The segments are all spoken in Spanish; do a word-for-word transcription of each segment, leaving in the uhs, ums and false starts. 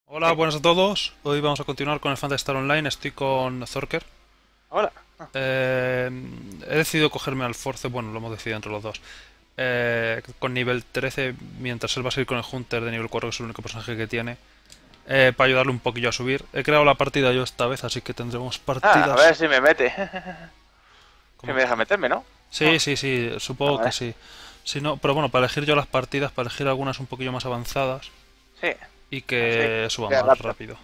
Hola, buenas a todos. Hoy vamos a continuar con el Phantasy Star Online. Estoy con Zorker. Hola. Eh, He decidido cogerme al Force, bueno, lo hemos decidido entre los dos. Eh, con nivel trece, mientras él va a seguir con el Hunter de nivel cuatro, que es el único personaje que tiene, eh, para ayudarle un poquillo a subir. He creado la partida yo esta vez, así que tendremos Ah, a partidas. ver si me mete. Si ¿Cómo? me deja meterme, ¿no? Sí, sí, sí, Ah, supongo que vale. sí. Si no, pero bueno, para elegir yo las partidas, para elegir algunas un poquillo más avanzadas Sí, y así. que suban Qué más rápido. rápido.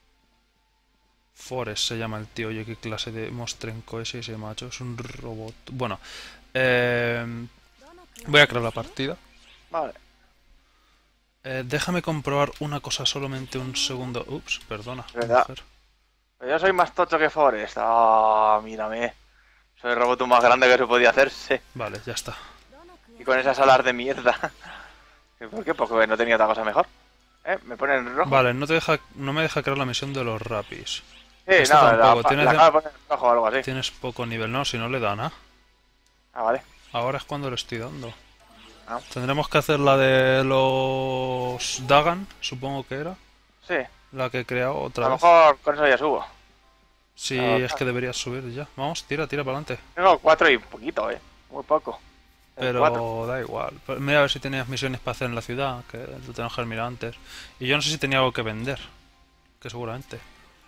Forest se llama el tío. Oye, qué clase de mostrenco es ese macho. Es un robot. Bueno, eh, voy a crear la partida. Vale. Eh, déjame comprobar una cosa solamente un segundo. Ups, perdona, Es verdad. mujer. Pero yo soy más tocho que Forest. Ah, mírame. Soy el robot más grande que se podía hacerse. Vale, ya está. Y con esas alas de mierda. ¿Y por qué? Porque no tenía otra cosa mejor. ¿Eh? ¿Me ponen en rojo? Vale, no te deja, no me deja crear la misión de los rapis. Sí, Esta no, la, tampoco. Tienes, la de- acabo de poner en rojo o algo así. tienes poco nivel, no, si no le da nada. Ah, vale. Ahora es cuando le estoy dando. Ah, Tendremos que hacer la de los Dagan, supongo que era. sí. La que he creado otra A lo vez. mejor con eso ya subo. Sí, Ah, es que deberías subir ya. Vamos, tira, tira para adelante. tengo cuatro y poquito, eh. Muy poco. El cuatro. Pero da igual. Pero mira a ver si tenías misiones para hacer en la ciudad, que lo tenemos que haber mirado antes. Y yo no sé si tenía algo que vender, que seguramente.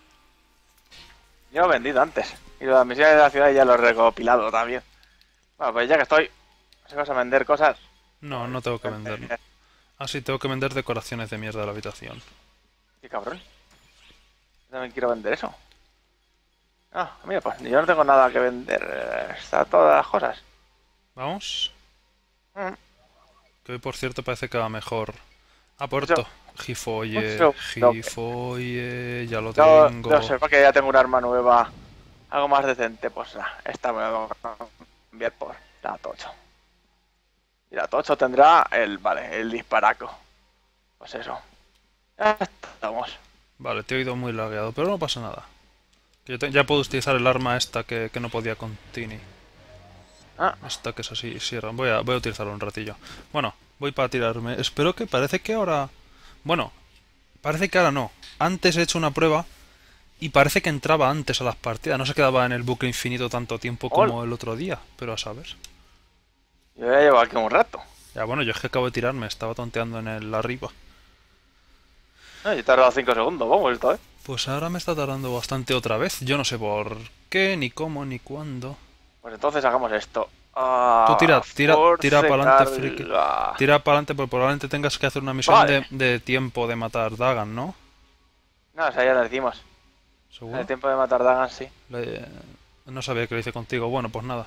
Yo lo he vendido antes. Y las misiones de la ciudad ya lo he recopilado también. Bueno, pues ya que estoy, si vas a vender cosas. No, no tengo que vender. Ah, sí, tengo que vender decoraciones de mierda de la habitación. Qué cabrón. Yo también quiero vender eso. Ah, mira, pues yo no tengo nada que vender. eh, Está todas las cosas. Vamos. Mm, Que hoy, por cierto, parece que va mejor. Eso, Aporto. un Gifolle, segundo. Gifolle, ya lo Yo no tengo. sé, porque ya tengo un arma nueva. Algo más decente, pues nada. Esta me la voy a cambiar por la tocho. Y la tocho tendrá el, vale, el disparaco. Pues eso. Ya estamos. Vale, te he oído muy lagueado, pero no pasa nada. Que yo te- ya puedo utilizar el arma esta que, que no podía con Tini. Ah, Esta que es así, sierra. Voy a, voy a utilizarlo un ratillo. Bueno, voy para tirarme. Espero que parece que ahora... Bueno, parece que ahora no. Antes he hecho una prueba y parece que entraba antes a las partidas. No se quedaba en el bucle infinito tanto tiempo hola. como el otro día. Pero a saber. Yo ya llevo aquí un rato. Ya bueno, yo es que acabo de tirarme. Estaba tonteando en el arriba. Ah, yo he tardado cinco segundos, vamos, esta vez. Pues ahora me está tardando bastante otra vez. Yo no sé por qué, ni cómo, ni cuándo. Pues entonces hagamos esto. Tú tira, Ah, tira, tira force para adelante, friki. carga. Tira para adelante, porque probablemente tengas que hacer una misión Vale. de, de tiempo de matar Dagan, ¿no? No, o sea, ya lo decimos. En el ¿Seguro? tiempo de matar Dagan, sí. Le- No sabía que lo hice contigo. Bueno, pues nada.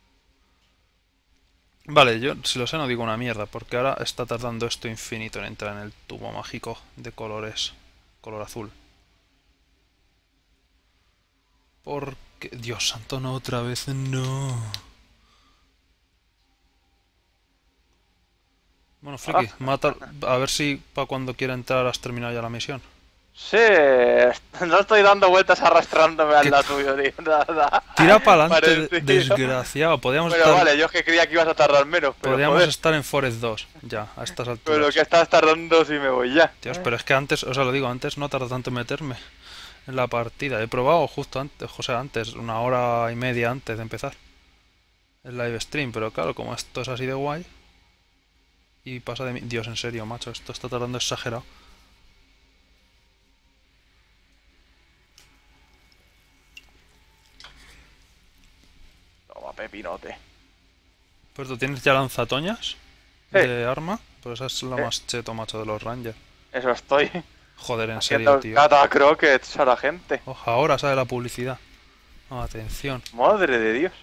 Vale, yo si lo sé no digo una mierda, porque ahora está tardando esto infinito en entrar en el tubo mágico de colores. Color azul. Porque... Dios santo, no otra vez, no. Bueno, Ah, friki, mata... A ver si para cuando quiera entrar has terminado ya la misión. sí, no estoy dando vueltas arrastrándome al Que lado tuyo, tío. Nada. tira para adelante, Parecido. desgraciado. Podríamos Pero estar... vale, yo es que creía que ibas a tardar menos, pero Podríamos joder. estar en Forest dos, ya, a estas Pero lo que alturas. estás tardando si me voy ya. Dios, pero es que antes, o sea, lo digo, antes no tarda tanto en meterme en la partida. He probado justo antes, o sea, antes, una hora y media antes de empezar el live stream, pero claro, como esto es así de guay y pasa de mí... Dios, en serio, macho, esto está tardando exagerado. Toma, pepinote. Pero tú tienes ya lanzatoñas Sí, de arma, pues esa es la eh, más cheto, macho, de los Rangers. eso estoy. Joder, en serio, Haciendo tío. cata croquets a la gente. Ojo, ahora sale la publicidad. Oh, atención. Madre de Dios.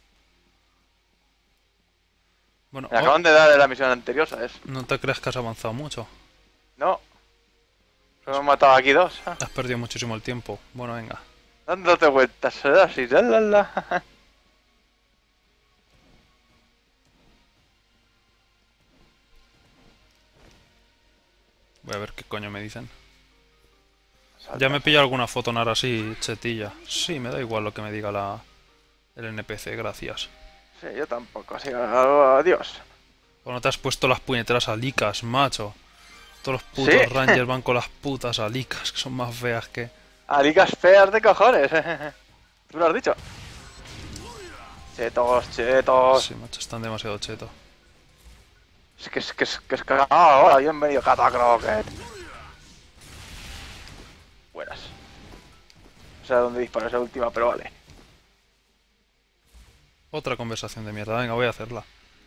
Bueno, Me oh, acaban de dar en la misión anterior, ¿sabes? no te creas que has avanzado mucho. No, solo Has, hemos matado aquí dos. has perdido muchísimo el tiempo. Bueno, venga. Dándote vueltas, ¿eh? Así, la, la, la. Voy a ver qué coño me dicen. Ya me Salta. he pillado alguna foto nara así, chetilla. Sí, me da igual lo que me diga la, el N P C, gracias. Sí, yo tampoco, así que adiós. O no te has puesto las puñeteras alicas, macho. Todos los putos Sí. Rangers van con las putas alicas, que son más feas que... Alicas feas de cojones. Tú lo has dicho. Chetos, chetos. Sí, macho, están demasiado chetos. Es que es que es que es que... Ah, hola, bienvenido, Catacroquet. Buenas. No sé a dónde disparó esa última, pero vale. Otra conversación de mierda, venga, voy a hacerla.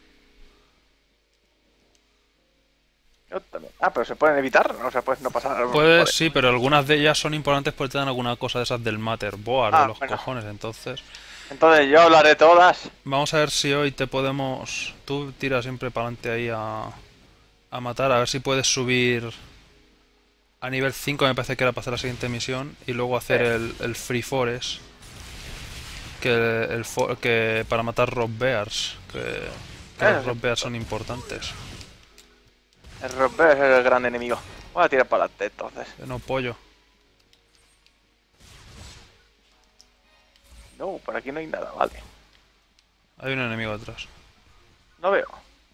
Yo también. Ah, pero se pueden evitar, o sea, pues no pasa nada. Pues Vale. sí, pero algunas de ellas son importantes porque te dan alguna cosa de esas del Matterboard, Ah, de los bueno. cojones, entonces... Entonces yo hablaré todas. Vamos a ver si hoy te podemos... Tú tiras siempre para adelante ahí a... a matar, a ver si puedes subir... A nivel cinco me parece que era para hacer la siguiente misión y luego hacer Eh. el, el Free Forest. Que, el, fo- que para matar Rock Bears. Que, que Eso los sí. Rock Bears son importantes. El romper es el gran enemigo. Voy a tirar para adelante entonces. Eh, No, pollo. No, por aquí no hay nada, vale. Hay un enemigo detrás. No veo.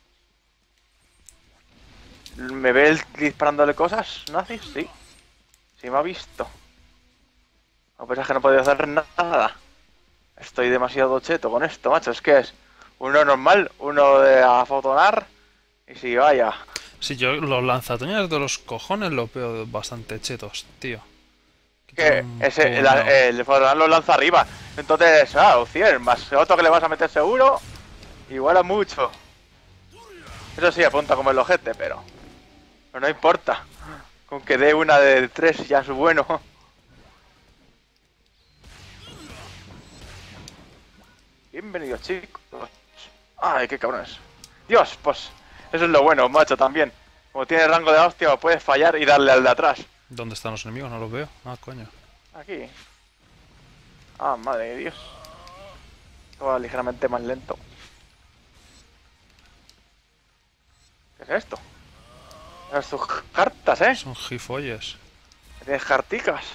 ¿Me ve él disparándole cosas, nazis? Sí. Sí me ha visto. No pensás que no podía hacer nada. Estoy demasiado cheto con esto, macho. Es que es uno normal, uno de afotonar. Y si vaya. Sí, yo los lanzatoñas de los cojones los veo bastante chetos, tío. Que Un ese, el, puñado. el fotonar lo lanza arriba. Entonces, ah, cien más otro que le vas a meter seguro. Igual a mucho. Eso sí, apunta como el ojete, pero. Pero no importa. Con que dé una de tres ya es bueno. Bienvenidos, chicos. Ay, qué cabrones. Dios, pues eso es lo bueno, macho, también. Como tiene rango de hostia, puedes fallar y darle al de atrás. ¿Dónde están los enemigos? No los veo. Ah, coño. Aquí. Ah, madre de Dios. Esto va ligeramente más lento. ¿Qué es esto? Esas tus cartas, ¿eh? Son gifolles. Tienes carticas.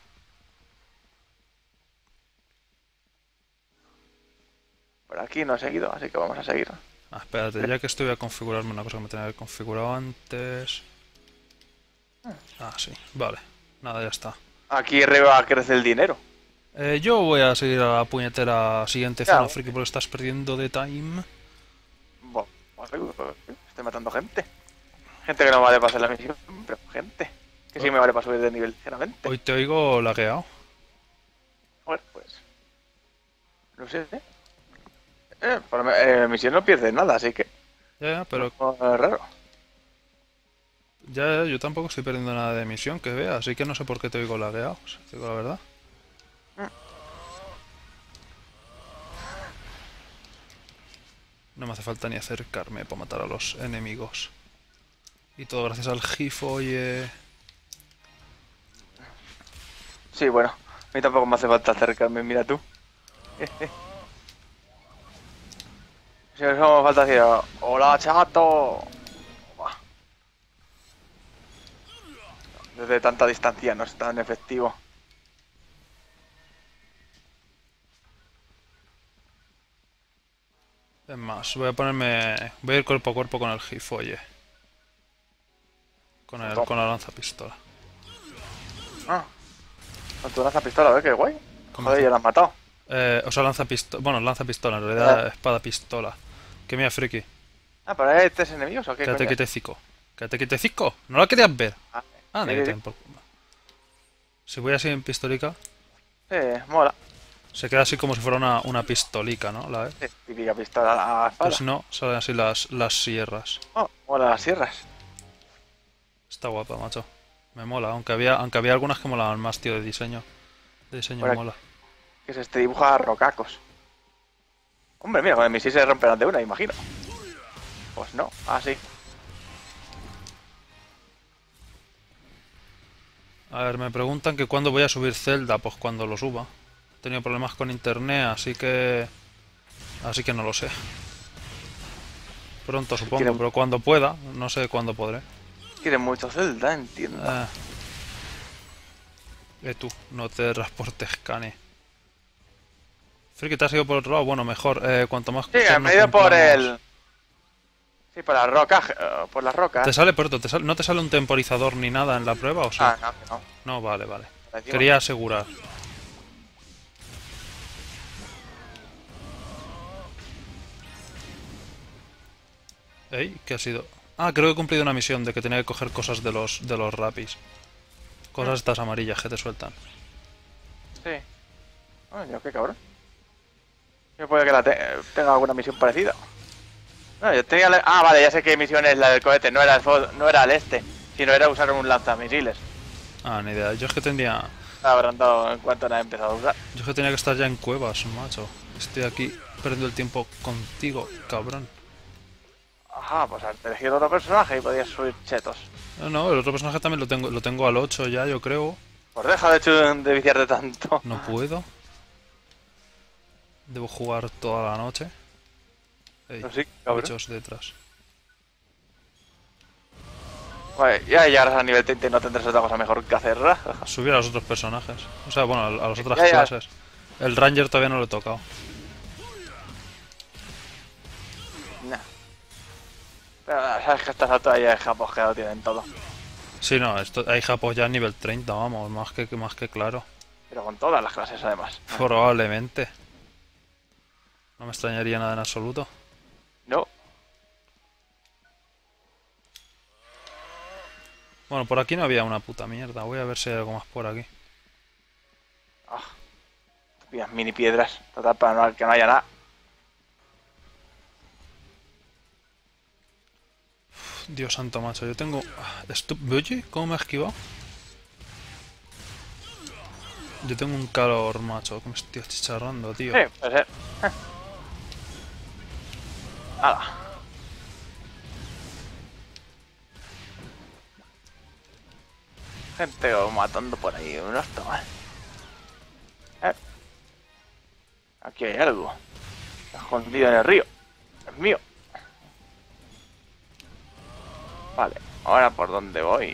Por aquí no he seguido, así que vamos a seguir. Ah, espérate, ya que estoy voy a configurarme una cosa que me tenía que haber configurado antes. Ah, sí, vale. Nada, ya está. Aquí arriba crece el dinero. Eh, yo voy a seguir a la puñetera siguiente Ya. zona friki porque estás perdiendo de time. Buah, estoy matando gente. Gente que no vale para hacer la misión, pero gente que sí me vale para subir de nivel ligeramente. Hoy te oigo lagueado. Bueno, pues. No sé. Eh, para mi eh, misión no pierde nada, así que. Ya, ya, pero No, es raro. ya, ya, yo tampoco estoy perdiendo nada de misión que vea, así que no sé por qué te oigo lagueado, si te digo la verdad. No me hace falta ni acercarme para matar a los enemigos. Y todo gracias al gifolle. Sí, bueno. A mí tampoco me hace falta acercarme, mira tú. Si no me falta decir, hola chato. Buah. Desde tanta distancia no es tan efectivo. Es más, voy a ponerme... Voy a ir cuerpo a cuerpo con el gifolle. Con, el, con la lanzapistola. Ah, con tu lanza pistola, ¿ves qué guay? ¿Cómo Joder, hace? ya la has matado. Eh, o sea, lanzapistola... Bueno, lanzapistola, en realidad Ah. espada-pistola. Que mira, friki. Ah, pero hay tres enemigos o qué Quédate coño? quietecico. Quédate quietecico. ¿No la querías ver? Ah, Ah, sí, de que sí, te den por culo. Si voy así en pistolica, sí, mola. se queda así como si fuera una, una pistolica, ¿no? La, ¿eh? Sí, típica pistola a la espada. Pero si no, salen así las, las sierras. Oh, mola las sierras. Está guapa, macho. Me mola, aunque había, aunque había algunas que molaban más, tío, de diseño. De diseño Por aquí. mola. Que se este dibuja a rocacos. Hombre, mira, con el misil se romperán de una, imagino. Pues no, así. A ver, me preguntan que cuándo voy a subir Zelda, pues cuando lo suba. He tenido problemas con internet, así que... Así que no lo sé. Pronto supongo, Quiero- pero cuando pueda, no sé cuándo podré. Quiere mucho Zelda, entiendo. Eh, eh tú, no te transportes, cane. Friki, ¿te has ido por otro lado? Bueno, mejor. Eh, cuanto más Sí, cosas me nos he ido por cumplamos- el... Sí, por las rocas, eh, por las rocas. ¿Te sale, pronto? ¿Te sale- ¿No te sale un temporizador ni nada en la prueba o sí? Ah, no, que no. No, vale, vale. Por encima. Quería asegurar. ¿Ey? ¿Qué ha sido? Ah, creo que he cumplido una misión de que tenía que coger cosas de los de los rapis. Cosas estas amarillas que te sueltan. Sí. Ay, Dios, qué cabrón. Yo puede que la te- tenga alguna misión parecida. No, yo tenía la- Ah, vale, ya sé qué misión es la del cohete. No era el, fo- no era el este, sino era usar un lanzamisiles. Ah, ni idea. Yo es que tenía... La habrán dado en cuanto la he empezado a usar. Yo es que tenía que estar ya en cuevas, macho. Estoy aquí perdiendo el tiempo contigo, cabrón. Ajá, pues al elegir otro personaje y podías subir chetos. No, no, el otro personaje también lo tengo, lo tengo al ocho ya, yo creo. Pues deja de, hecho de viciarte tanto. No puedo. Debo jugar toda la noche. Ey, Pero sí, cabrón. bichos detrás. Vale, ya llegarás a nivel treinta y no tendrás otra cosa mejor que hacer. Subir a los otros personajes. O sea, bueno, a, a las otras Ya, ya. clases. El Ranger todavía no lo he tocado. Nah. Pero sabes que a estas alturas ya de japos que lo tienen todo. Sí, no, esto, hay japos ya a nivel treinta, vamos, más que, más que claro. Pero con todas las clases además. Probablemente. No me extrañaría nada en absoluto. No. Bueno, por aquí no había una puta mierda. Voy a ver si hay algo más por aquí. Ah. Pillas mini piedras. Total, para no, que no haya nada. Dios santo, macho. Yo tengo... ah, estu- Oye, ¿cómo me ha esquivado? Yo tengo un calor, macho. Que me estoy achicharrando, tío. Sí, puede ser. Hala. Gente matando por ahí, no está mal. Eh. Aquí hay algo. Escondido en el río. Es mío. Vale, ahora por dónde voy.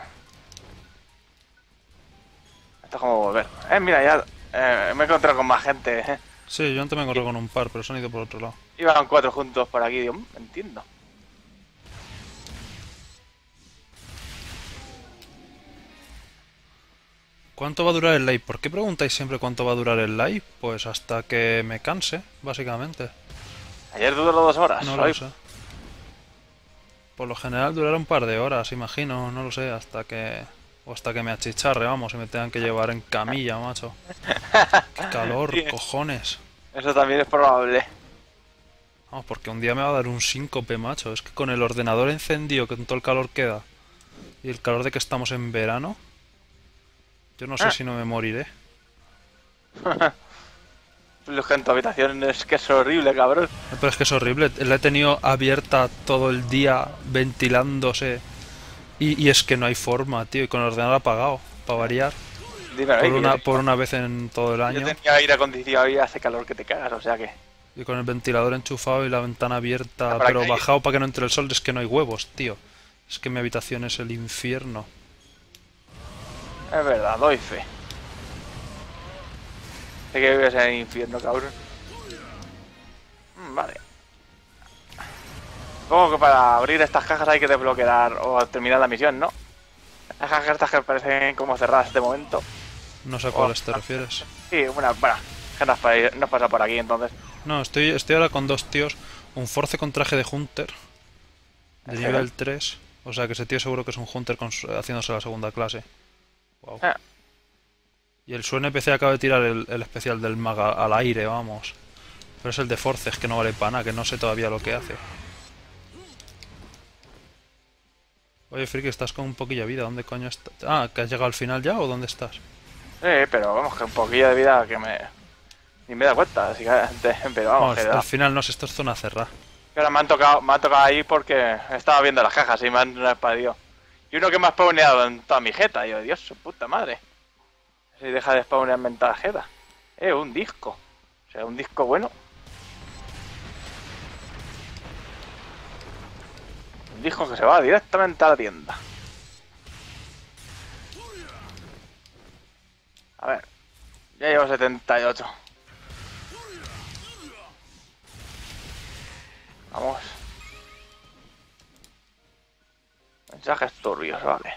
Esto es como volver. Eh, mira, ya eh, me he encontrado con más gente. Eh. Sí, yo antes me encontré con un par, pero se han ido por otro lado. Iban cuatro juntos por aquí, digo, "Mm, entiendo". ¿Cuánto va a durar el live? ¿Por qué preguntáis siempre cuánto va a durar el live? Pues hasta que me canse, básicamente. Ayer duró dos horas. No hoy lo sé. Por lo general durará un par de horas, imagino, no lo sé, hasta que... O hasta que me achicharre, vamos, y me tengan que llevar en camilla, macho. Qué calor, Sí. cojones. Eso también es probable. Vamos, porque un día me va a dar un síncope, macho. Es que con el ordenador encendido, con todo el calor que da, y el calor de que estamos en verano, yo no sé Ah. si no me moriré. Lo que en tu habitación es que es horrible, cabrón. Pero es que es horrible, la he tenido abierta todo el día, ventilándose, y, y es que no hay forma, tío, y con el ordenador apagado, para variar, Dímelo, por eh, que una, yo, por una vez en todo el yo año, tenía aire acondicionado y hace calor que te cagas, o sea que... y con el ventilador enchufado y la ventana abierta, Ah, para pero que- bajado para que no entre el sol, es que no hay huevos, tío. Es que mi habitación es el infierno. Es verdad, doy fe. Sé que vives en el infierno, cabrón. Mm, vale. Supongo que para abrir estas cajas hay que desbloquear o terminar la misión, ¿no? Las cajas estas que parecen como cerradas de momento. No sé a Oh, cuáles te ah. refieres. Sí, una, bueno, que nos, pa- nos pasa por aquí entonces. No, estoy, estoy ahora con dos tíos, un Force con traje de Hunter, de Ese, nivel ¿eh? tres, o sea que ese tío seguro que es un Hunter con su- haciéndose la segunda clase. Wow. Ah, Y el su N P C acaba de tirar el, el especial del maga al aire, vamos. Pero es el de Forces, que no vale para nada, que no sé todavía lo que hace. Oye, Friki, estás con un poquillo de vida, ¿dónde coño estás? Ah, ¿que has llegado al final ya o dónde estás? sí, pero vamos, que un poquillo de vida que me... Ni me da cuenta, así que... Pero vamos, Vamos, que, al final no sé, esto es zona cerrada. que ahora me han tocado, me han tocado ahí porque estaba viendo las cajas y me han despedido. Y uno que me ha spawneado en toda mi jeta, y yo, Dios, su puta madre. Si deja de spawnearme en toda la jeta. Eh, un disco. O sea, un disco bueno. Un disco que se va directamente a la tienda. A ver. Ya llevo setenta y ocho. Vamos. Mensajes turbios, vale.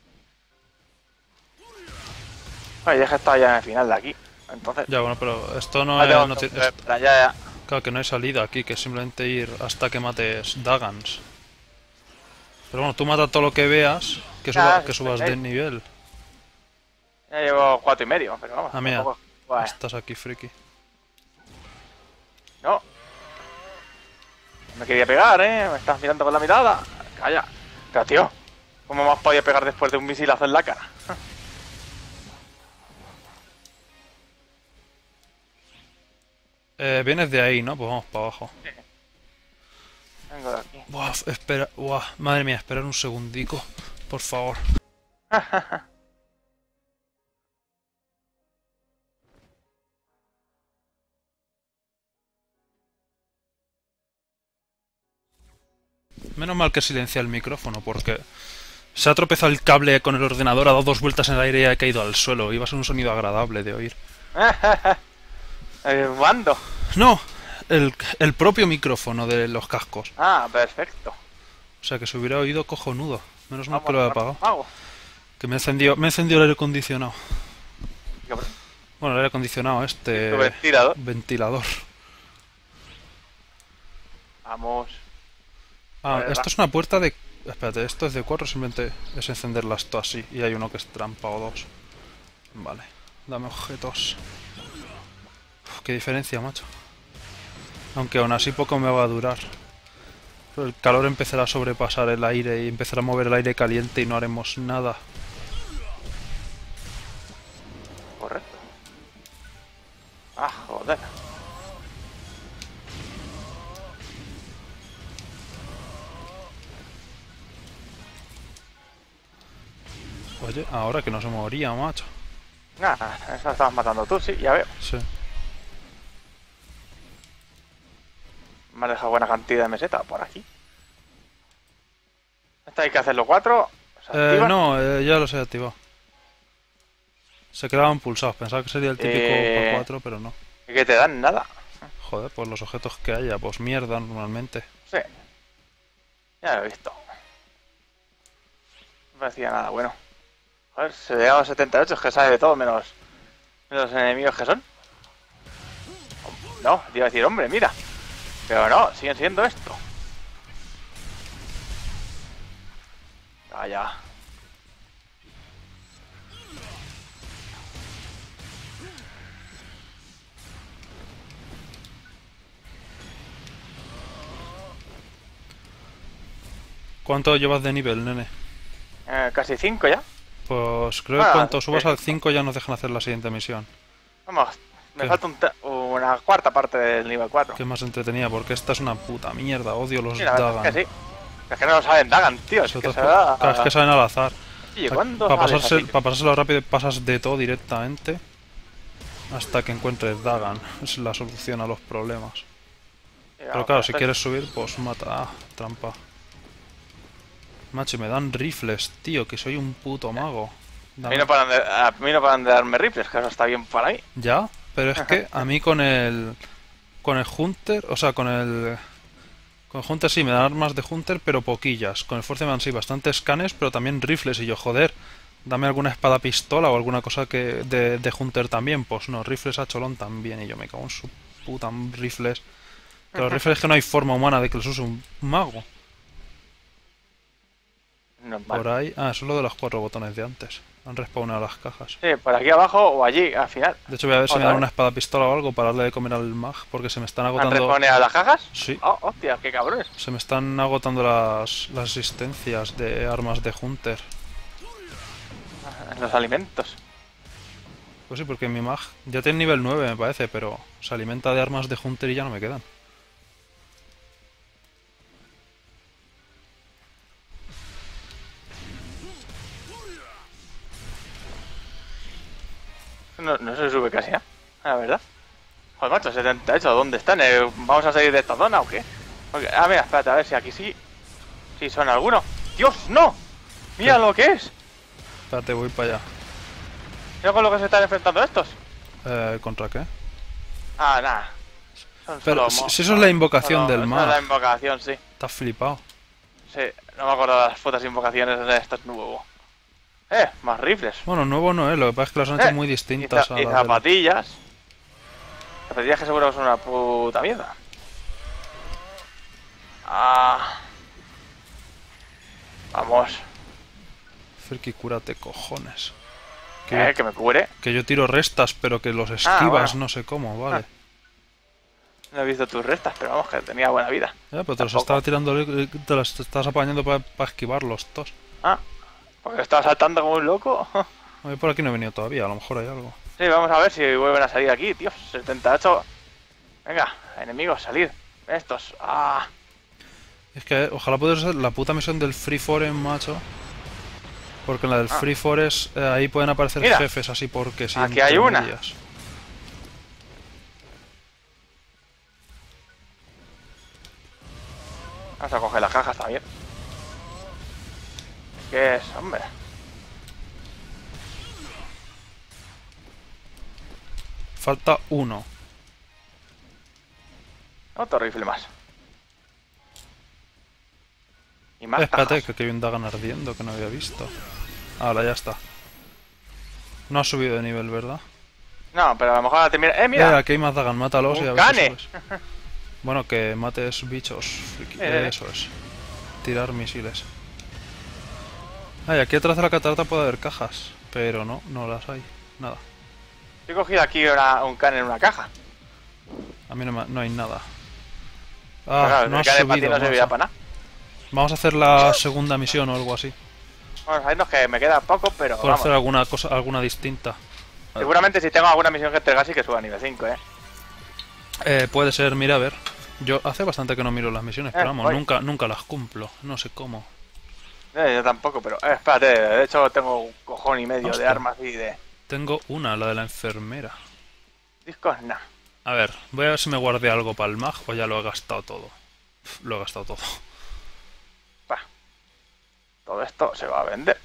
Oye, ya que está ya en el final de aquí. Entonces. Ya, bueno, pero esto no Ah, es... tengo no que- tiene- es- ya, ya. claro que no hay salida aquí, que es simplemente ir hasta que mates Dagans. Pero bueno, tú mata todo lo que veas, que, suba- Ah, que sí, subas sí. de nivel. Ya llevo cuatro y medio, pero vamos. Ah, mira, tampoco- Buah, estás aquí, friki. no. Me quería pegar, eh. Me estás mirando con la mirada. Calla. Pero tío, ¿cómo me has podido pegar después de un misilazo en la cara? Eh, vienes de ahí, ¿no? Pues vamos para abajo. Vengo de aquí. Buah, f- espera, buah, madre mía, esperar un segundico, por favor. Menos mal que silencia el micrófono, porque se ha tropezado el cable con el ordenador, ha dado dos vueltas en el aire y ha caído al suelo. Iba a ser un sonido agradable de oír. El mando. No, el, el propio micrófono de los cascos. Ah, perfecto. O sea que se hubiera oído cojonudo. Menos mal Vamos, que lo he vamos, apagado. vamos. Que me encendió, me encendió el aire acondicionado. Cabrón. Bueno, el aire acondicionado, Tu este ventilador. ventilador. Vamos. Ah, Vale, esto va. es una puerta de... Espérate, esto es de cuatro, simplemente es encenderlas todas así. Y hay uno que es trampa o dos. Vale, dame objetos. Uf, qué diferencia, macho. Aunque aún así poco me va a durar. El calor empezará a sobrepasar el aire y empezará a mover el aire caliente y no haremos nada. Correcto. Ah, joder. Oye, ahora que no se moría, macho. Nada, eso lo estabas matando tú, sí, ya veo. Sí. Me has dejado buena cantidad de meseta por aquí. Esto hay que hacerlo cuatro. ¿Se Eh, activa? no, eh, ya los he activado. Se quedaban pulsados. Pensaba que sería el típico Eh. para cuatro, pero no. Y que te dan nada. Joder, pues los objetos que haya, pues mierda normalmente. Sí. Ya lo he visto. No parecía nada bueno. Joder, se le a setenta y ocho, es que sabe de todo menos, menos los enemigos que son. No, te iba a decir, hombre, mira. Pero no, siguen siendo esto. Vaya. ¿Cuánto llevas de nivel, nene? Eh, casi cinco ya. Pues creo que Ah, cuando subas sí. al cinco ya nos dejan hacer la siguiente misión. Vamos, me ¿Qué? falta un te- una cuarta parte del nivel cuatro. Que más entretenida, porque esta es una puta mierda. Odio los Sí, la verdad Dagan. es que sí. Es que no lo saben Dagan, tío. Es Sobre que todo se por- da... claro, es que saben al azar. Oye, ¿cuándo Para sales pasarse, así? pa pasárselo rápido pasas de todo directamente hasta que encuentres Dagan. Es la solución a los problemas. Sí, Pero vamos, claro, si perfecto. quieres subir, pues mata. Ah, trampa. Macho, me dan rifles, tío, que soy un puto mago. A Dame- mí no paran de, a mí no paran de darme rifles, que eso está bien para mí. Ya, pero es que a mí con el... Con el Hunter, o sea, con el... Con el Hunter sí, me dan armas de Hunter, pero poquillas. Con el Forceman sí, bastantes canes, pero también rifles. Y yo, joder, dame alguna espada pistola o alguna cosa que de, de Hunter también. Pues no, rifles a cholón también. Y yo me cago en su puta rifles. Pero los rifles es que no hay forma humana de que los use un mago. Normal. Por ahí... Ah, eso es lo de los cuatro botones de antes. Han respawnado las cajas. Sí, por aquí abajo o allí, al final. De hecho voy a ver si me Otra dan vez. una espada pistola o algo para darle de comer al mag, porque se me están ¿Han agotando... respawnado las cajas? Sí. Oh, hostia, qué cabrones. Se me están agotando las, las existencias de armas de Hunter. Los alimentos. Pues sí, porque mi mag ya tiene nivel nueve me parece, pero se alimenta de armas de Hunter y ya no me quedan. No, no se sube casi, ¿eh? La verdad. Joder, macho, setenta y ocho, ¿dónde están? Eh, ¿Vamos a salir de esta zona o qué? Porque- ah, mira, espérate, a ver si aquí sí. Sí son algunos. ¡Dios, no! ¡Mira ¿Qué? lo que es! Espérate, voy para allá. Mira con lo que se están enfrentando estos. Eh, ¿Contra qué? Ah, nada. Son Pero solo si, mo- si eso es la invocación solo- del esa es la mag, invocación, sí. estás flipado. Sí, No me acuerdo de las putas invocaciones de esto es nuevo. Eh, más rifles. Bueno, nuevo no es, lo que pasa es que las han hecho Eh, muy Y, distintas za- a y las del... zapatillas. Zapatillas que seguro que son una puta mierda. Ah. Vamos. Friki, cúrate, cojones. Que yo, Eh, que me cure. que yo tiro restas, pero que los esquivas Ah, bueno. no sé cómo, vale. No he visto tus restas, pero vamos, que tenía buena vida. Ya, pero te los Tampoco. estaba tirando, eh, te las estás apañando para esquivarlos todos. Ah, porque estaba saltando como un loco. Oye, por aquí no he venido todavía, a lo mejor hay algo. Sí, vamos a ver si vuelven a salir aquí, tío. setenta y ocho. Venga, enemigos, salid. Estos. Ah. Es que eh, ojalá pudiera ser la puta misión del Free Forest, macho. Porque en la del Ah. Free Forest eh, ahí pueden aparecer Mira. jefes así porque sí. Aquí hay entre una. medias. Vamos a coger las cajas también. ¿Qué es, hombre? Falta uno. Otro rifle más. Y más Eh, espérate, cajas. que aquí hay un Dagan ardiendo que no había visto. Ahora ya está. No ha subido de nivel, ¿verdad? No, pero a lo mejor ahora te mira. ¡Eh, Eh, mira! aquí hay más Dagan, mátalos Un y a ver si cane. subes. Bueno, que mates bichos. friki. Eh, eh. Eso es. Tirar misiles. Ay, aquí atrás de la catarata puede haber cajas. Pero no, no las hay. Nada. He cogido aquí una- un can en una caja. A mí no, me- no hay nada. Pero Ah, claro, no el has can para ti subido. no servirá macho. para nada. Vamos a hacer la segunda misión o algo así. Vamos a vernos que me queda poco, pero Por vamos. hacer alguna cosa, alguna distinta. Seguramente si tengo alguna misión que entregar sí que suba a nivel cinco, eh. Eh, puede ser, mira, a ver. Yo hace bastante que no miro las misiones, Eh, pero vamos, voy. nunca, nunca las cumplo. No sé cómo. Eh, yo tampoco, pero eh, espérate, de hecho tengo un cojón y medio de Hostia. armas y de Tengo una, la de la enfermera. discos, nah. A ver, voy a ver si me guardé algo para el mag o ya lo he gastado todo. Uf, Lo he gastado todo. Pa. Todo esto se va a vender.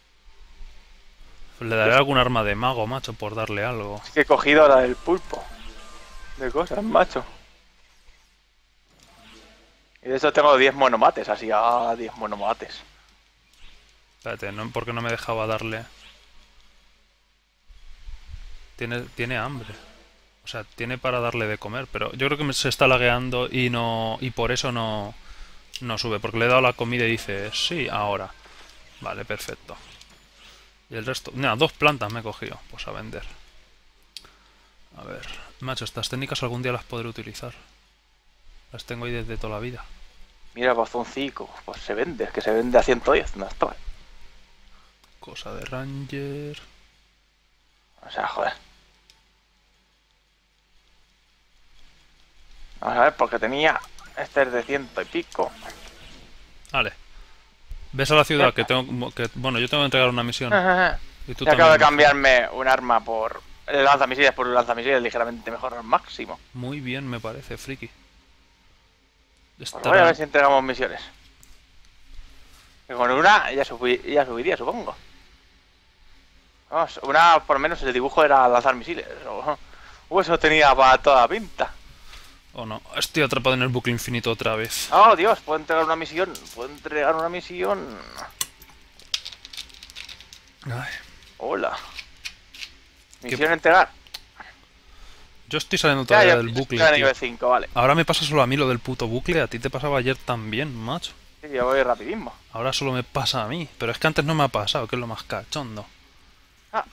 Le daré algún arma de mago, macho, por darle algo. Es que he cogido la del pulpo. De cosas, macho. Y de hecho tengo diez monomates, así, ah, diez monomates. Espérate, ¿no? ¿Por qué no me dejaba darle? Tiene, tiene hambre. O sea, tiene para darle de comer, pero yo creo que me- se está lagueando y no y por eso no, no sube. Porque le he dado la comida y dice, sí, ahora. Vale, perfecto. Y el resto... Nada, dos plantas me he cogido. Pues a vender. A ver... Macho, estas técnicas algún día las podré utilizar. Las tengo ahí desde toda la vida. Mira, bozoncico, pues se vende, es que se vende a ciento diez, no está. Cosa de Ranger... O sea, joder. Vamos a ver, porque tenía... Este es de ciento y pico. Vale. Ves a la ciudad que tengo... Que, bueno, yo tengo que entregar una misión. Y tú Y acabo de también. cambiarme un arma por... El lanzamisiles por un lanzamisiles ligeramente mejor al máximo. Muy bien, me parece, friki. Pues voy a Estará... ver si entregamos misiones. Que con una ya, subí, ya subiría, supongo. Vamos, una por lo menos el dibujo era lanzar misiles. O, o eso tenía para toda pinta. Oh no, estoy atrapado en el bucle infinito otra vez. Oh, Dios, puedo entregar una misión. Puedo entregar una misión. Ay, Hola. Misión entregar. yo estoy saliendo Ya, todavía ya, del yo bucle, estoy a tío. nivel cinco, vale. Ahora me pasa solo a mí lo del puto bucle, a ti te pasaba ayer también, macho. Sí, yo voy rapidismo. Ahora solo me pasa a mí, pero es que antes no me ha pasado, que es lo más cachondo. Ah,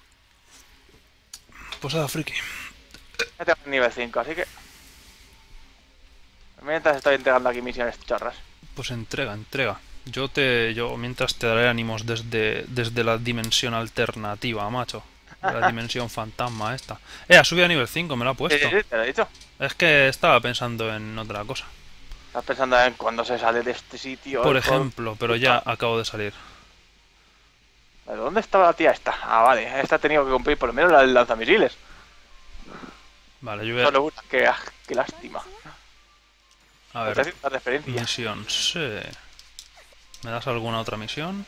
Pues nada, friki. ya tengo nivel cinco, así que... Mientras estoy entregando aquí misiones chorras. Pues entrega, entrega. Yo te, yo mientras te daré ánimos desde, desde la dimensión alternativa, macho. De la dimensión fantasma esta. Eh, ha subido a nivel cinco, me lo ha Sí, puesto. sí, sí, te lo he dicho. Es que estaba pensando en otra cosa. Estás pensando en cuándo se sale de este sitio. Por el juego. ejemplo, pero ya acabo de salir. ¿De dónde estaba la tía esta? Ah, vale, esta ha tenido que cumplir por lo menos la del lanzamisiles. Vale, yo voy Solo una, qué, ah, qué lástima. a... A Te ver, hace una referencia. misión, sí. ¿Me das alguna otra misión?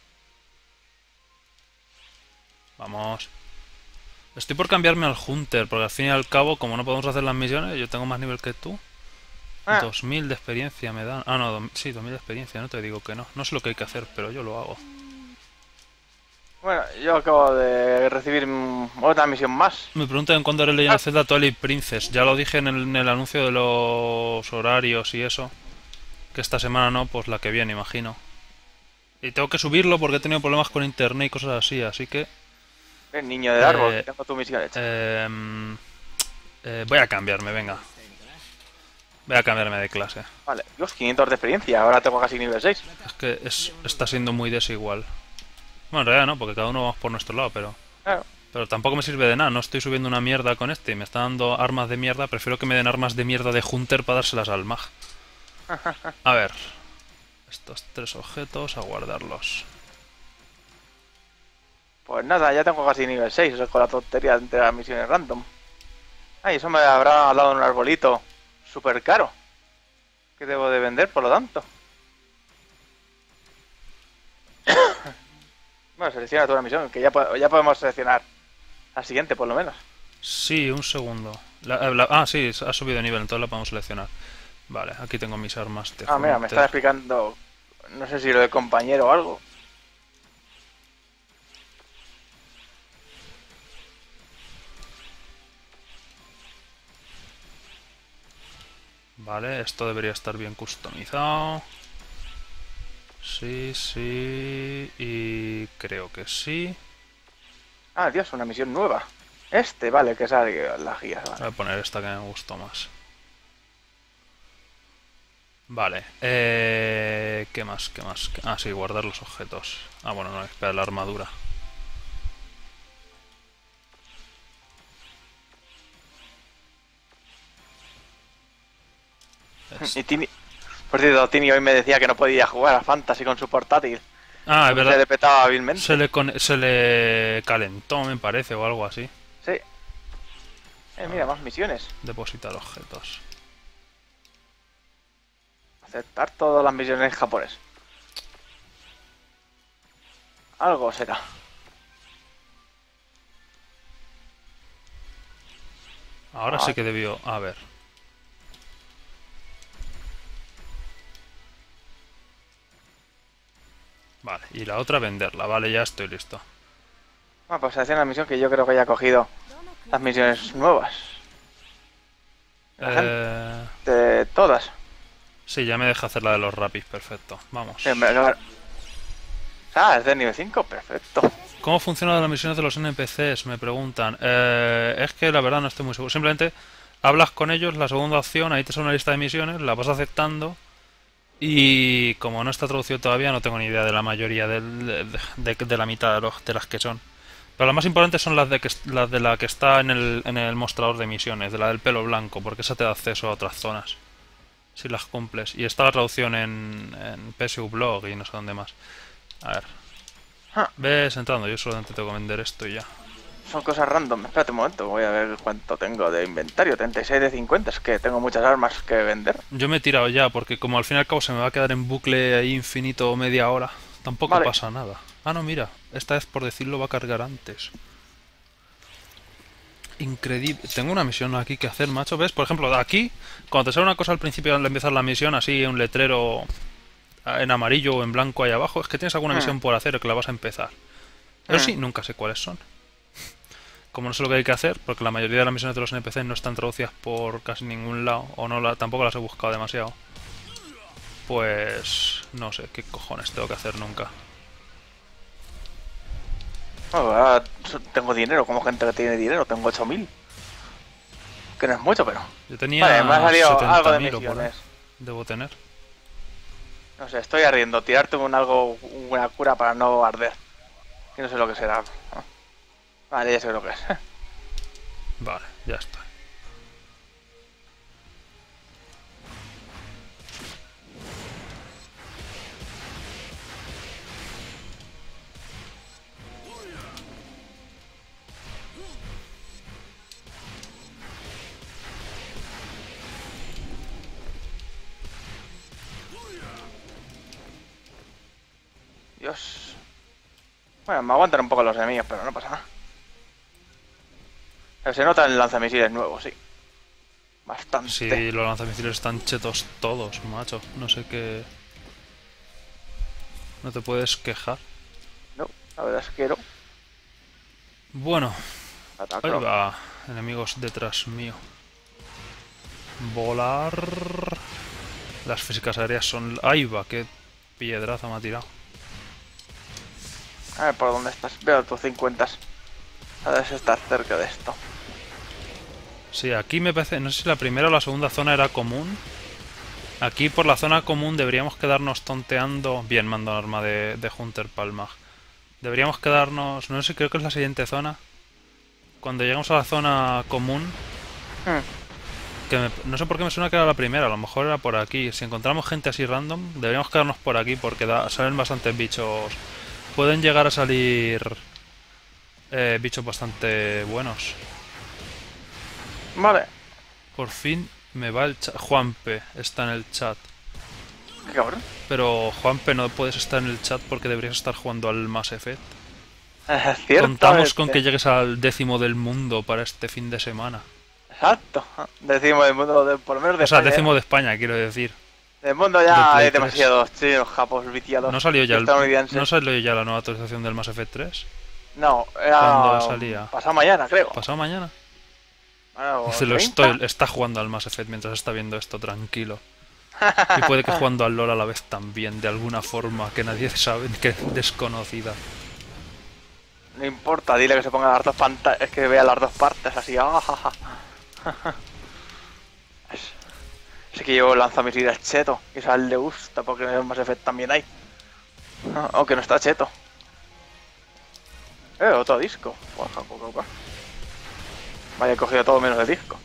Vamos. Estoy por cambiarme al Hunter, porque al fin y al cabo, como no podemos hacer las misiones, yo tengo más nivel que tú. Ah, dos mil de experiencia me dan. Ah, no, do- sí, dos mil de experiencia, no te digo que no. No sé lo que hay que hacer, pero yo lo hago. bueno, yo acabo de recibir mm, otra misión más. Me preguntan cuándo haré Legend Ah, of Zelda Twilight Princess. Ya lo dije en el, en el anuncio de los horarios y eso. Que esta semana no, pues la que viene, imagino. Y tengo que subirlo porque he tenido problemas con internet y cosas así, así que... el niño del árbol, que Eh, tengo tu misión hecha. em, eh, voy a cambiarme, venga. Voy a cambiarme de clase. Vale, Dios, quinientos de experiencia, ahora tengo casi nivel seis. Es que es, está siendo muy desigual. Bueno, en realidad no, porque cada uno vamos por nuestro lado, pero... Claro. Pero tampoco me sirve de nada, no estoy subiendo una mierda con este y me está dando armas de mierda. Prefiero que me den armas de mierda de Hunter para dárselas al mag. A ver. Estos tres objetos, a guardarlos. Pues nada, ya tengo casi nivel seis, eso es con la tontería de las misiones random. Ay, eso me habrá dado un arbolito súper caro. Que debo de vender, por lo tanto. Bueno, selecciona toda la misión, que ya, po- ya podemos seleccionar la siguiente, por lo menos. Sí, un segundo. La- la- ah, sí, ha subido de nivel, entonces la podemos seleccionar. Vale, aquí tengo mis armas de Ah, mira, me está Hunter. explicando, no sé si lo de compañero o algo. Vale, esto debería estar bien customizado. Sí, sí. Y creo que sí. Ah, Dios, una misión nueva. Este, vale, que sale las guías, Voy vale. a poner esta que me gustó más. Vale. Eh, ¿Qué más? ¿Qué más? Ah, sí, guardar los objetos. Ah, bueno, no, espera, la armadura. Y Tini, por cierto, Tini hoy me decía que no podía jugar a Fantasy con su portátil. Ah, es Porque se verdad. le petaba hábilmente. Se le, con- se le calentó, me parece, o algo así. Sí. Eh, mira, más misiones. Depositar objetos. Aceptar todas las misiones en japonés. Algo será. Ahora Ah, sí que debió... A ver. Vale, y la otra venderla. Vale, ya estoy listo. bueno, pues selecciona la misión que yo creo que ya ha cogido las misiones nuevas. La Eh... gente, todas. Sí, ya me deja hacer la de los rapis, perfecto. Vamos. Sí, me- claro. Ah, es de nivel cinco, perfecto. ¿Cómo funcionan las misiones de los N P Cs? Me preguntan. Eh, es que la verdad no estoy muy seguro. Simplemente hablas con ellos, la segunda opción, ahí te sale una lista de misiones, la vas aceptando. Y como no está traducido todavía, no tengo ni idea de la mayoría del- de, de- de la mitad de, los- de las que son. Pero las más importantes son las de, que, las de la que está en el, en el mostrador de misiones, de la del pelo blanco, porque esa te da acceso a otras zonas. Si las cumples. Y está la traducción en, en P S U Blog y no sé dónde más. A ver. Ah, Ves entrando, yo solamente tengo que vender esto y ya. son cosas random. Espérate un momento, voy a ver cuánto tengo de inventario. treinta y seis de cincuenta, es que tengo muchas armas que vender. Yo me he tirado ya, porque como al fin y al cabo se me va a quedar en bucle ahí infinito media hora, tampoco Vale. pasa nada. Ah, no, mira, esta vez por decirlo va a cargar antes. Increíble. Tengo una misión aquí que hacer, macho. ¿Ves? Por ejemplo, de aquí, cuando te sale una cosa al principio al empezar la misión, así un letrero en amarillo o en blanco ahí abajo, es que tienes alguna Hmm. misión por hacer o que la vas a empezar. Pero Hmm. sí, nunca sé cuáles son. Como no sé lo que hay que hacer, porque la mayoría de las misiones de los N P C no están traducidas por casi ningún lado, o no la, tampoco las he buscado demasiado, pues no sé qué cojones tengo que hacer nunca. Bueno, ahora so- tengo dinero, como gente que tiene dinero, tengo ocho mil. Que no es mucho, pero. Yo tenía Vale, me ha salido algo de setenta mil o por ahí. misiones. Debo tener. No sé, estoy ardiendo. Tirarte un algo, una cura para no arder. Que no sé lo que será. Vale, ya sé lo que es. Vale, ya está. Dios. Bueno, me aguantan un poco los enemigos, pero no pasa nada. Pero se nota el lanzamisiles nuevo, sí. Bastante. Si los lanzamisiles están chetos todos, macho. No sé qué... No te puedes quejar. No, la verdad es que no. Bueno, ahí Ataca. va. Enemigos detrás mío. Volar. Las físicas aéreas son... Ahí va, qué piedraza me ha tirado. A ver por dónde estás. Veo tus cincuenta. A ver si estás cerca de esto. Sí, aquí me parece... No sé si la primera o la segunda zona era común. Aquí por la zona común deberíamos quedarnos tonteando... Bien, mando un arma de, de Hunter Palmag. Deberíamos quedarnos... No sé, creo que es la siguiente zona. Cuando llegamos a la zona común... Hmm. Que me- no sé por qué me suena que era la primera, a lo mejor era por aquí. Si encontramos gente así random, deberíamos quedarnos por aquí porque da- salen bastantes bichos. Pueden llegar a salir eh, bichos bastante buenos. Vale. Por fin me va el chat. Juanpe está en el chat. Qué cabrón. Pero Juanpe, no puedes estar en el chat porque deberías estar jugando al Mass Effect. Cierto. Contamos con que llegues al décimo del mundo para este fin de semana. Exacto. Decimos del mundo, de, por lo menos de O sea, España. décimo de España, quiero decir. Del mundo de ya Play hay tres. demasiados chinos, japos, viciados. ¿No salió ya el- estadounidenses. ¿No salió ya la nueva actualización del Mass Effect tres? No, era. ¿Cuándo salía? Pasado mañana, creo. ¿Pasado mañana? Bueno, Dice, lo treinta. estoy, está jugando al Mass Effect mientras está viendo esto tranquilo. Y puede que jugando al LoL a la vez también, de alguna forma que nadie sabe, que es desconocida. No importa, dile que se ponga las dos pantallas, es que vea las dos partes así. Ah, ja, ja. Es- Así que yo lanzamisiles cheto, y eso a él le gusta porque en el Mass Effect también hay. Ah, aunque no está cheto. Eh, otro disco. Guau, guau, guau, guau. Vaya, he cogido todo menos el disco.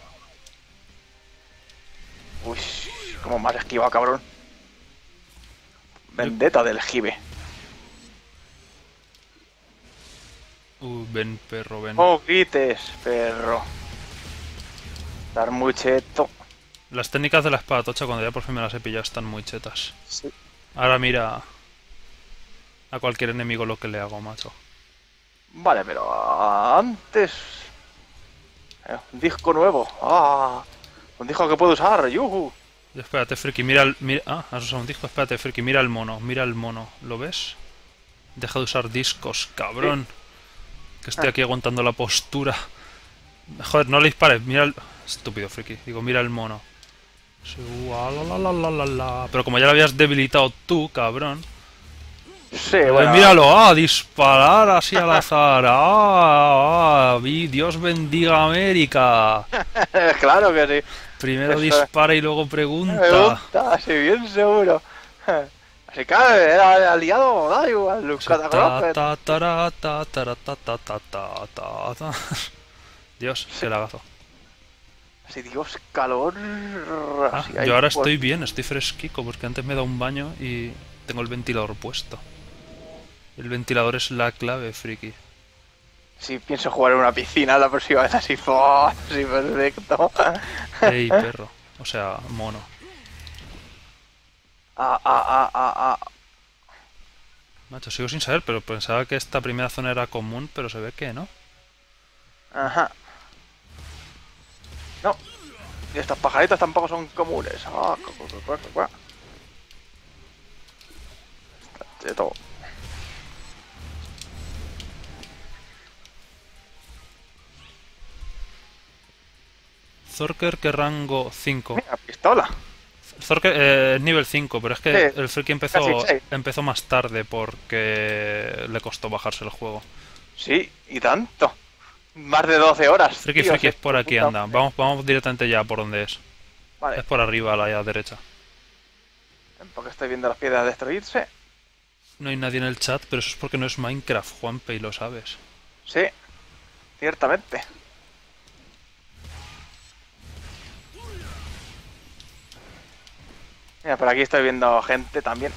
Uy, como más esquivado, cabrón. Vendetta del Jibe. Uh, ven, perro, ven. Oh, grites, perro. Estar muy cheto. Las técnicas de la espada tocha, cuando ya por fin me las he pillado, están muy chetas. Sí. Ahora mira a cualquier enemigo lo que le hago, macho. Vale, pero antes... Eh, un disco nuevo. Ah, un disco que puedo usar. Yuhu. Y espérate, Friki, mira el... Mira, ah, has usado un disco. Espérate, Friki, mira el mono. Mira el mono. ¿Lo ves? Deja de usar discos, cabrón. Que estoy aquí aguantando la postura. Joder, no le dispares. Mira el... Estúpido, Friki. Digo, mira el mono. Sí, ua, la, la, la, la, la, la. Pero como ya lo habías debilitado tú, cabrón. Sí, Eh, bueno. míralo, ah, disparar así al azar. Ah, ah, vi- Dios bendiga América. Claro que sí. Primero Eso es. dispara y luego Me pregunta. gusta, sí, bien seguro. Así que era aliado, da igual, los Ta, catacroques. ta, tara, ta, tara, ta, ta, ta, ta, ta, ta. Dios, qué lagazo. Así, Dios, calor. Ah, Así, ahí, yo ahora pues, estoy bien, estoy fresquico porque antes me he dado un baño y tengo el ventilador puesto. El ventilador es la clave, friki. Sí, pienso jugar en una piscina la próxima vez así, ¡fua! Así, perfecto. Ey, perro. O sea, mono. Ah, ah, ah, ah, ah. Macho, sigo sin saber, pero pensaba que esta primera zona era común, pero se ve que no. Ajá. No. Y estos pajaritos tampoco son comunes. Ah, cu- cu- cu- cu- cu- Está cheto. Zorker, que rango cinco. Mira, pistola. Zorker eh, es nivel cinco, pero es que Sí, el friki empezó, casi seis. empezó más tarde porque le costó bajarse el juego. Sí, y tanto. Más de doce horas. Friki, tío, friki, si es por aquí, puta anda. madre. Vamos, vamos directamente ya por donde es. Vale, Es por arriba, a la derecha. porque estoy viendo las piedras destruirse. No hay nadie en el chat, pero eso es porque no es Minecraft, Juanpe, y lo sabes. Sí, ciertamente. Mira, por aquí estoy viendo gente también.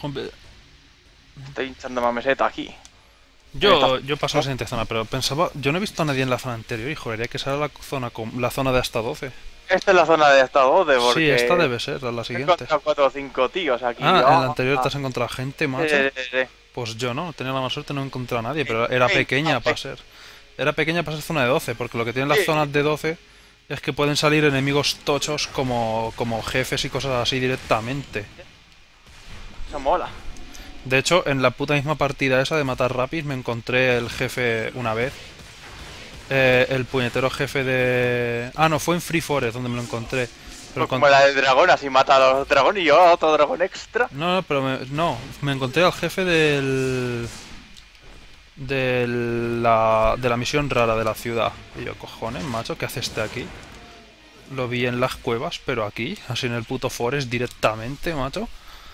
Hombre, Estoy hinchando más meseta aquí. yo, yo paso a la siguiente zona, pero pensaba... Yo no he visto a nadie en la zona anterior y juraría que esa era la zona, com- la zona de hasta doce. Esta es la zona de hasta doce, porque... Sí, esta debe ser, la he siguiente. encontrado cuatro o cinco tíos aquí. Ah, en la Ah, anterior te ah. has encontrado gente, macho. Sí, sí, sí. Pues yo no, tenía la mala suerte, no he encontrado a nadie, pero era Sí, pequeña ah, para sí. ser. Era pequeña para ser zona de doce, porque lo que tienen las Sí. zonas de doce es que pueden salir enemigos tochos como, como jefes y cosas así directamente. Eso mola. De hecho, en la puta misma partida esa de matar rapis me encontré el jefe una vez. Eh, el puñetero jefe de... Ah, no, fue en Free Forest donde me lo encontré. Pero Pues como la del dragón, así mata a los dragones y yo a otro dragón extra. No, no, pero me, no, me encontré al jefe del... De la, de la misión rara de la ciudad. Y yo, cojones, macho, ¿qué hace este aquí? Lo vi en las cuevas, pero aquí, así en el puto forest directamente, macho.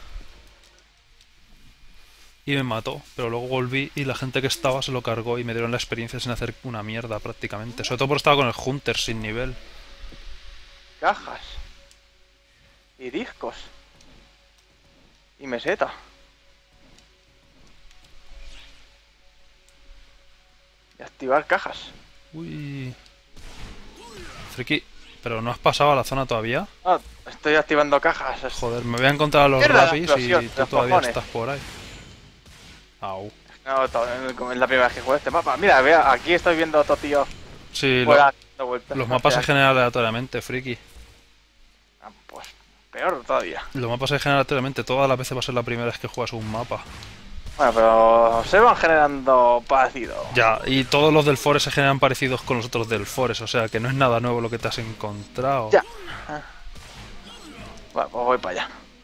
Y me mató, pero luego volví y la gente que estaba se lo cargó y me dieron la experiencia sin hacer una mierda prácticamente. Sobre todo porque estaba con el Hunter sin nivel. Cajas. Y discos. Y meseta. Y activar cajas. Uy. Friki, pero no has pasado a la zona todavía. Ah, estoy activando cajas. es- Joder, me voy a encontrar a los Mierda, rapis y explosión, tú los todavía cojones. estás por ahí. Au. No, to- es la primera vez que juego este mapa. Mira, vea, aquí estoy viendo a otro tío Sí, lo- fuera dando vueltas. los mapas se Hostia, generan aleatoriamente, friki. ah, pues peor todavía. Los mapas se generan aleatoriamente, todas las veces va a ser la primera vez que juegas un mapa. Bueno, pero se van generando parecido. Ya, y todos los del Forest se generan parecidos con los otros del Forest, o sea que no es nada nuevo lo que te has encontrado. Ya. Bueno, pues voy para allá.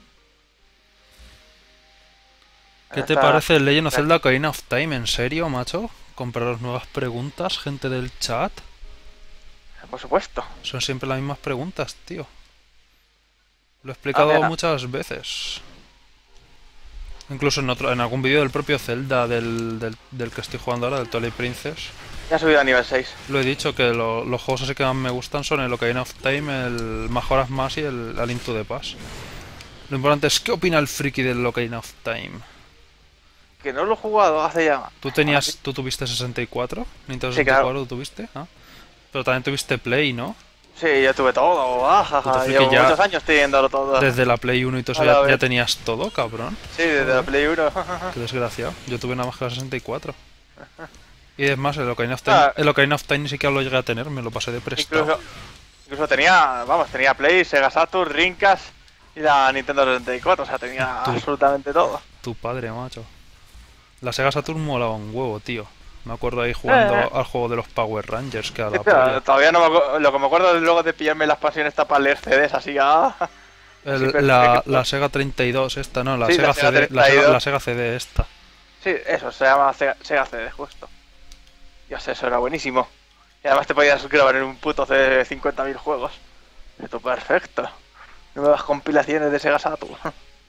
¿Qué Ahora te está- parece el Legend of Zelda Ocarina of Time? ¿En serio, macho? ¿Compraros nuevas preguntas, gente del chat? Por supuesto. Son siempre las mismas preguntas, tío. Lo he explicado mira. muchas veces. Incluso en otro, en algún vídeo del propio Zelda, del, del, del que estoy jugando ahora, del Twilight Princess. Ya he subido a nivel seis. Lo he dicho, que lo- los juegos así que más me gustan son el Ocarina of Time, el Majora's Mask y el A Link to the Past. Lo importante es, ¿qué opina el friki del Ocarina of Time? Que no lo he jugado hace ya. ¿Tú tenías, tú tuviste sesenta y cuatro? ¿Nintendo Sí, sesenta y cuatro claro. lo tuviste? ¿Ah? Pero también tuviste Play, ¿no? Sí, yo tuve todo. Ah, jaja, Puto friki, llevo ya- muchos años teniéndolo todo. Desde la Play uno y todo eso A la ya, vez. ya tenías todo, cabrón. Sí, desde la Play uno. Qué desgraciado. Yo tuve nada más que la sesenta y cuatro. Y es más, el Ocarina of Time, Ah. el Ocarina of Time ni siquiera lo llegué a tener, me lo pasé de prestado. Incluso, incluso tenía, vamos, tenía Play, Sega Saturn, Dreamcast y la Nintendo sesenta y cuatro. O sea, tenía Tú. absolutamente todo. Tu padre, macho. La Sega Saturn molaba un huevo, tío. Me acuerdo ahí jugando Eh. al juego de los Power Rangers, que a la Espera, polla. todavía no me acuerdo. Lo que me acuerdo es luego de pillarme la expansión esta para leer C Ds así. Ah. El- sí, perfecto. la, la Sega treinta y dos esta, no, la Sí, Sega la Sega C D, la treinta y Sega, dos. la Sega C D esta. Sí, eso, se llama Sega, Sega C D, justo. Dios, eso era buenísimo. Y además te podías grabar en un puto C D de cincuenta mil juegos. Esto perfecto. Nuevas compilaciones de Sega Saturn.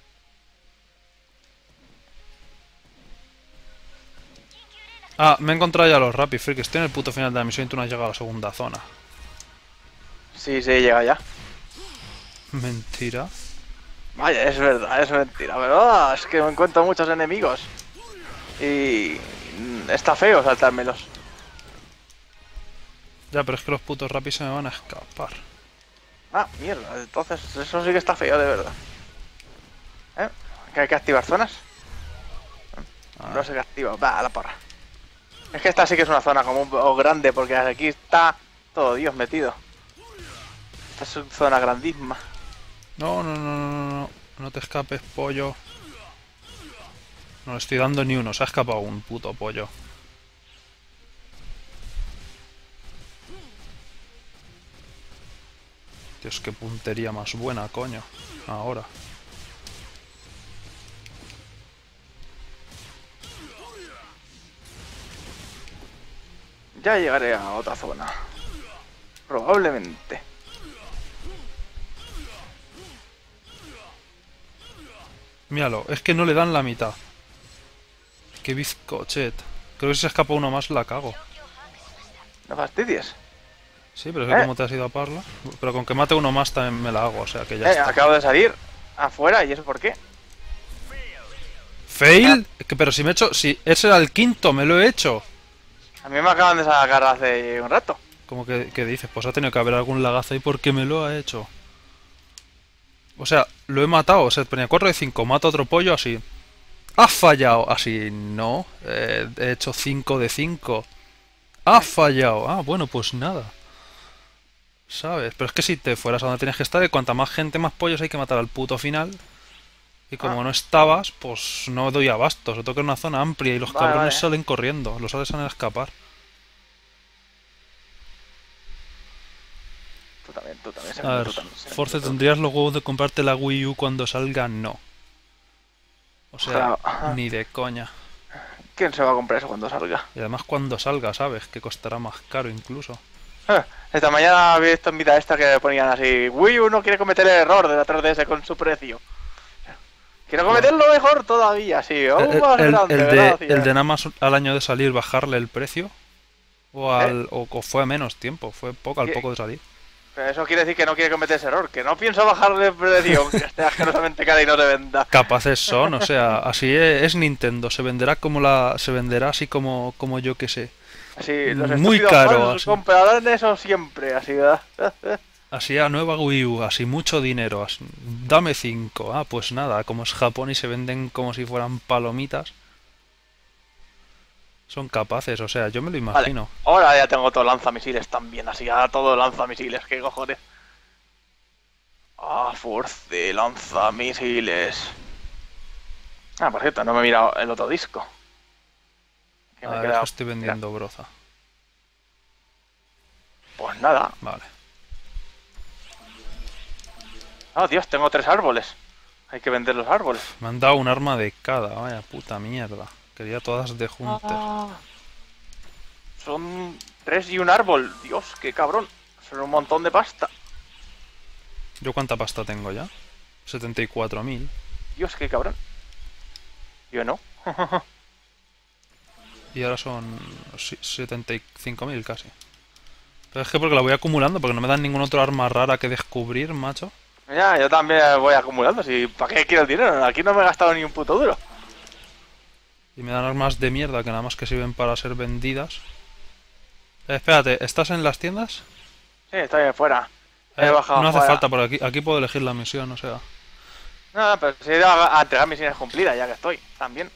Ah, me he encontrado ya los Rapid Freak, estoy en el puto final de la misión y tú no has llegado a la segunda zona. Sí, sí, llega ya. Mentira. Vaya, es verdad, es mentira. Pero ah, es que me encuentro muchos enemigos. Y mm, está feo saltármelos. Ya, pero es que los putos Rapid se me van a escapar. Ah, mierda, entonces eso sí que está feo, de verdad. ¿Eh? ¿Que hay que activar zonas? Ah, No sé qué activa, va, a la porra. Es que esta sí que es una zona como un poco grande, porque aquí está todo Dios metido. Esta es una zona grandísima. No, no, no, no, no, no, no te escapes, pollo. No le estoy dando ni uno, se ha escapado un puto pollo. Dios, qué puntería más buena, coño. Ahora. Ya llegaré a otra zona. Probablemente. Míralo, es que no le dan la mitad. Qué bizcochet. Creo que si se escapa uno más la cago. No fastidies. Sí, pero es que Eh. como te has ido a parla. Pero con que mate uno más también me la hago, o sea que ya Eh, está. acabo de salir afuera, ¿y eso por qué? ¿Fail? Que, pero si me he hecho... Si ese era el quinto, me lo he hecho. A mí me acaban de sacar hace un rato. Como que, que dices, pues ha tenido que haber algún lagazo ahí porque me lo ha hecho. O sea, lo he matado, o sea, ponía cuatro de cinco, mato a otro pollo así. ¡Ha fallado! Así, no. Eh, he hecho cinco de cinco. ¡Ha fallado! Ah, bueno, pues nada. ¿Sabes? Pero es que si te fueras a donde tenías que estar, y cuanta más gente, más pollos hay que matar al puto final. Y como Ah. no estabas, pues no doy abasto. Se toca una zona amplia y los Vale, cabrones vale. salen corriendo. Los salen a escapar. Tú también, tú también, A Seven, ver, tú también. Seven, Force, tú también. ¿tendrías los huevos de comprarte la Wii U cuando salga? No. O sea, Ojalá. ni de coña. ¿Quién se va a comprar eso cuando salga? Y además cuando salga, ¿sabes? Que costará más caro incluso. Eh, Esta mañana había visto en vida esta que ponían así: Wii U no quiere cometer el error de la tres D S con su precio. Quiero cometerlo mejor todavía, sí, aún El, más el- grande, el de, gracias. el de nada más al año de salir bajarle el precio. O, ¿Eh? al, o, o fue a menos tiempo, fue poco al ¿Qué? poco de salir. Pero eso quiere decir que no quiere cometer ese error, que no pienso bajarle el precio, aunque esté asquerosamente cara y no se venda. Capaces son, o sea, así es, es Nintendo, se venderá como la. Se venderá así como, como yo que sé. Así, los Muy estúpidos caro, fans así. comprarán eso siempre, así, ¿verdad? Así a nueva Wii U, así mucho dinero, así, dame cinco. Ah, pues nada, como es Japón y se venden como si fueran palomitas. Son capaces, o sea, yo me lo Vale, imagino. ahora ya tengo todo lanzamisiles también, así, ya todo lanzamisiles, qué cojones. Ah, Force, lanzamisiles. Ah, por cierto, no me he mirado el otro disco. Que A me he ver, es que quedado. estoy vendiendo broza. Pues nada. Vale. Oh, Dios, tengo tres árboles. Hay que vender los árboles. Me han dado un arma de cada, vaya puta mierda. Quería todas de Hunter. Ah, son tres y un árbol. Dios, qué cabrón. Son un montón de pasta. ¿Yo cuánta pasta tengo ya? setenta y cuatro mil. Dios, qué cabrón. Yo no. Y ahora son si- setenta y cinco mil casi. Pero es que porque la voy acumulando, porque no me dan ningún otro arma rara que descubrir, macho. Ya, yo también voy acumulando. Si, ¿para qué quiero el dinero? Aquí no me he gastado ni un puto duro. Y me dan armas de mierda que nada más que sirven para ser vendidas. Eh, espérate, ¿estás en las tiendas? Sí, estoy fuera. He Eh, bajado no hace fuera. falta, porque aquí, aquí puedo elegir la misión, o sea. No, no, pero si he ido a, a entregar misiones cumplidas, ya que estoy. También.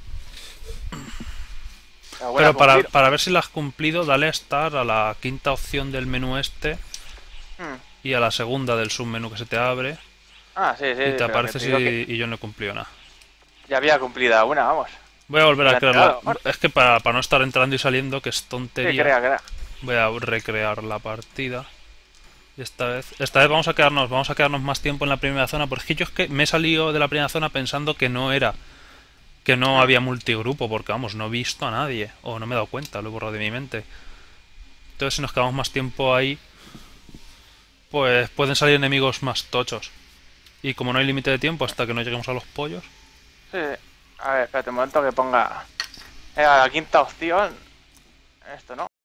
Las voy a Pero para, cumplir. para ver si la has cumplido, dale a estar a la quinta opción del menú este Hmm. y a la segunda del submenú que se te abre Ah, sí, sí. y sí, te pero que aparece te si, digo que y yo no he cumplido nada. ya había cumplida una, vamos. Voy a volver a Ya, crearla. claro. Es que para, para no estar entrando y saliendo, que es Sí, tontería, crea, crea. voy a recrear la partida. Y esta vez, esta vez vamos a quedarnos, vamos a quedarnos más tiempo en la primera zona, porque yo es que me he salido de la primera zona pensando que no era, que no había multigrupo, porque vamos, no he visto a nadie, o no me he dado cuenta, lo he borrado de mi mente. Entonces si nos quedamos más tiempo ahí, pues pueden salir enemigos más tochos. Y como no hay límite de tiempo hasta que no lleguemos a los pollos, Sí. A ver, espérate un momento que ponga. Eh, la quinta opción. Esto no.